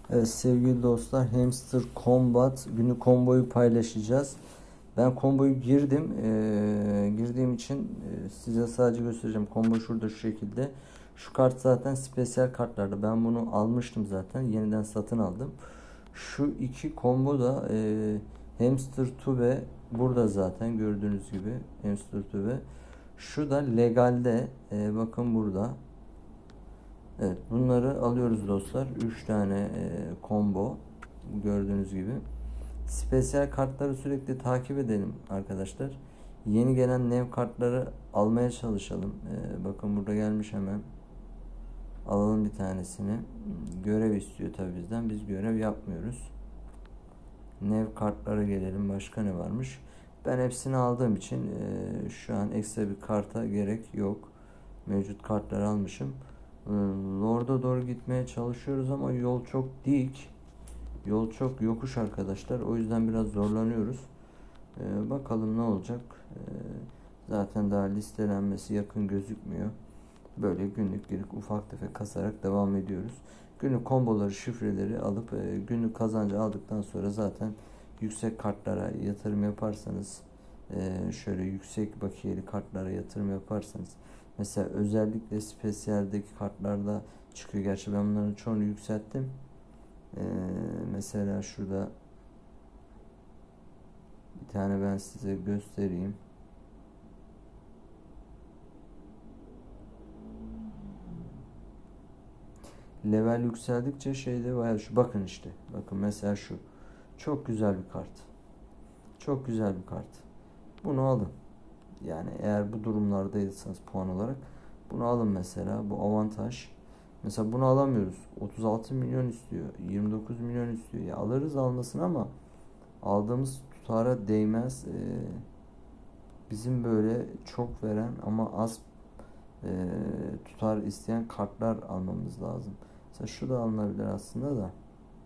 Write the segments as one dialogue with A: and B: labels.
A: Evet sevgili dostlar, Hamster Combat günü komboyu paylaşacağız. Ben komboyu girdim. Girdiğim için size sadece göstereceğim. Kombo şurada şu şekilde. Şu kart zaten spesiyel kartlardı. Ben bunu almıştım zaten. Yeniden satın aldım. Şu iki combo da Hamster Tube burada zaten gördüğünüz gibi. Hamster Tube. Şu da legalde. Bakın burada. Evet, bunları alıyoruz dostlar. 3 tane combo gördüğünüz gibi. Spesiyel kartları sürekli takip edelim arkadaşlar. Yeni gelen nev kartları almaya çalışalım. Bakın burada gelmiş hemen. Alalım bir tanesini. Görev istiyor tabi bizden. Biz görev yapmıyoruz. Nev kartlara gelelim. Başka ne varmış? Ben hepsini aldığım için şu an ekstra bir karta gerek yok. Mevcut kartları almışım. Lord'a doğru gitmeye çalışıyoruz ama yol çok dik. Yol çok yokuş arkadaşlar. O yüzden biraz zorlanıyoruz. Bakalım ne olacak. Zaten daha listelenmesi yakın gözükmüyor. Böyle günlük girip ufak tefek kasarak devam ediyoruz. Günlük komboları, şifreleri alıp günlük kazancı aldıktan sonra zaten yüksek kartlara yatırım yaparsanız, şöyle yüksek bakiyeli kartlara yatırım yaparsanız, mesela özellikle spesiyaldeki kartlarda çıkıyor. Gerçi ben bunların çoğunu yükselttim. Mesela şurada bir tane ben size göstereyim. Level yükseldikçe şeyde bayağı şu, bakın işte. Bakın mesela şu. Çok güzel bir kart. Çok güzel bir kart. Bunu alın. Yani eğer bu durumlardaysanız puan olarak bunu alın mesela. Bu avantaj. Mesela bunu alamıyoruz. 36 milyon istiyor. 29 milyon istiyor. Ya alırız almasın ama aldığımız tutara değmez. Bizim böyle çok veren ama az tutar isteyen kartlar almamız lazım. Mesela şu da alınabilir aslında da.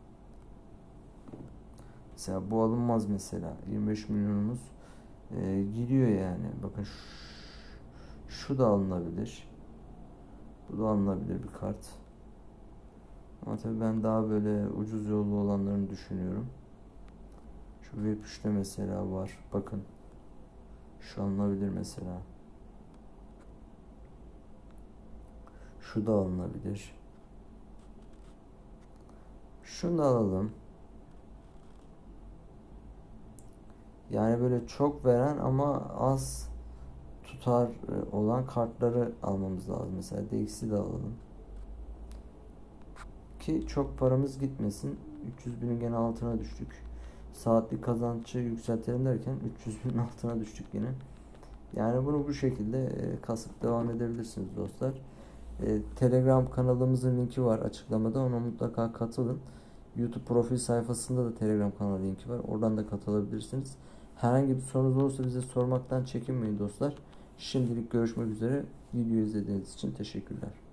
A: Mesela bu alınmaz mesela. 25 milyonumuz gidiyor yani. Bakın şu da alınabilir. Bu da alınabilir bir kart. Ama tabii ben daha böyle ucuz yollu olanlarını düşünüyorum. Şu Web3'te mesela var. Bakın. Şu alınabilir mesela. Şu da alınabilir. Şunu da alalım. Yani böyle çok veren ama az tutar olan kartları almamız lazım. Mesela DX'i de alalım. Ki çok paramız gitmesin. 300 binin gene altına düştük. Saatlik kazancı yükseltelim derken 300 binin altına düştük yine. Yani bunu bu şekilde kasıp devam edebilirsiniz dostlar. Telegram kanalımızın linki var açıklamada. Ona mutlaka katılın. YouTube profil sayfasında da Telegram kanalı linki var. Oradan da katılabilirsiniz. Herhangi bir sorunuz olursa bize sormaktan çekinmeyin dostlar. Şimdilik görüşmek üzere. Videoyu izlediğiniz için teşekkürler.